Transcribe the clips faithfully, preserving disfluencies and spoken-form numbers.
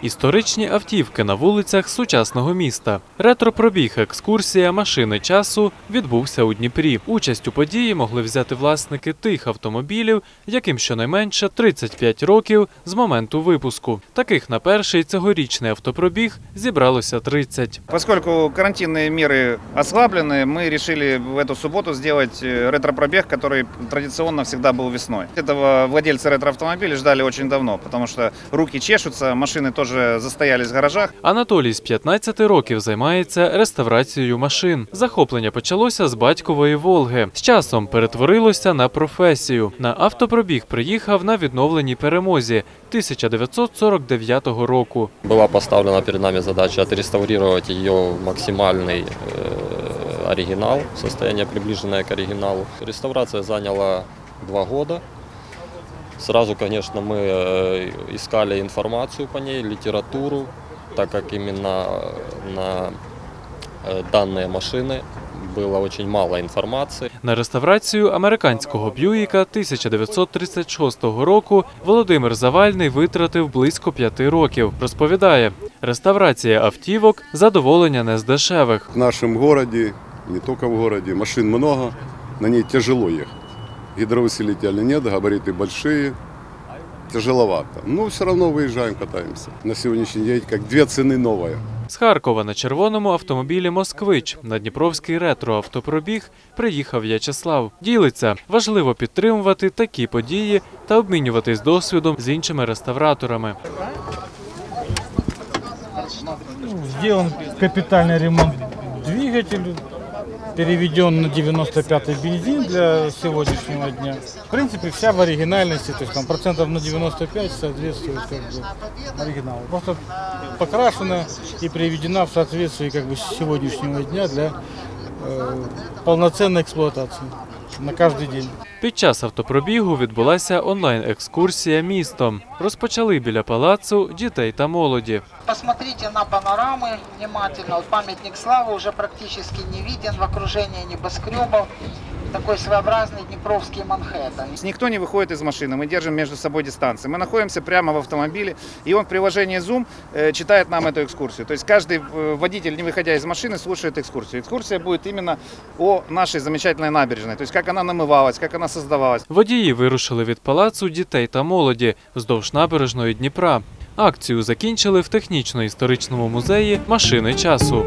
Історичні автівки на вулицях сучасного міста. Ретро-пробіг екскурсія машини часу відбувся у Дніпрі. Участь у події могли взяти власники тих автомобілів, яким щонайменше тридцять п'ять років з моменту випуску. Таких на перший цьогорічний автопробіг зібралося тридцять. Поскольку карантинные меры ослаблены, мы решили в эту субботу сделать ретро-пробег, который традиционно всегда был весной. Этого владельцы ретро-автомобилей ждали очень давно, потому что руки чешутся, машины тоже застоялись в гаражах. Анатолій з п'ятнадцяти років займається реставрацією машин. Захоплення почалося з батькової «Волги». З часом перетворилося на професію. На автопробіг приїхав на відновленій «Перемозі» тисяча дев'ятсот сорок дев'ятого року. Була поставлена перед нами задача отреставрировать ее в максимальный э, оригинал, состояние приближенное к оригиналу. Реставрация заняла два года. Сразу, конечно, мы искали информацию по ней, литературу, так как именно на данные машины было очень мало інформації. На реставрацію американського Б'юїка тисяча дев'ятсот тридцять шостого року Володимир Завальний витратив близько п'яти років. Розповідає, реставрація автівок – задоволення не з дешевих. В нашому місті, не тільки в місті, машин багато, на ній тяжело їхати. Гидроусилителя нет, габариты большие, тяжеловато. Но все равно выезжаем, катаемся. На сегодняшний день как две цены новые. З Харкова на червоному автомобілі «Москвич» на Дніпровський ретро-автопробіг приїхав В'ячеслав. Ділиться, важливо підтримувати такі події та обмінюватись досвідом з іншими реставраторами. Сделан капитальный ремонт двигателя, переведен на девяносто пятый бензин для сегодняшнего дня. В принципе, вся в оригинальности, то есть там процентов на девяносто пять соответствует как бы оригиналу. Просто покрашена и приведена в соответствии как бы с сегодняшнего дня для э, полноценной эксплуатации на каждый день. Під час автопробігу відбулася онлайн-екскурсія містом. Розпочали біля палацу дітей та молоді. Посмотрите на панорамы внимательно. Вот памятник славы уже практически не виден в окружении небоскребов. Такой своеобразный днепровский Манхэттен. Никто не выходит из машины, мы держим между собой дистанцию. Мы находимся прямо в автомобиле, и он в приложении Zoom читает нам эту экскурсию. То есть каждый водитель, не выходя из машины, слушает экскурсию. Экскурсия будет именно о нашей замечательной набережной, то есть как она намывалась, как она создавалась. Водії вирушили від палацу дітей та молоді вздовж набережної Дніпра. Акцію закінчили в технічно-історичному музеї «Машини часу».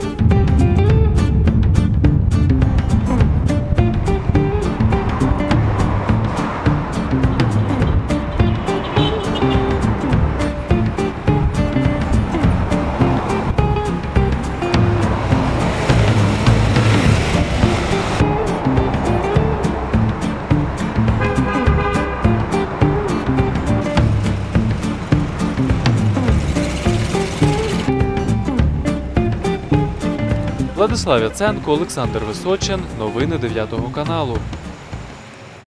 Владислав Яценко, Олександр Височин. Новини дев'ятого каналу.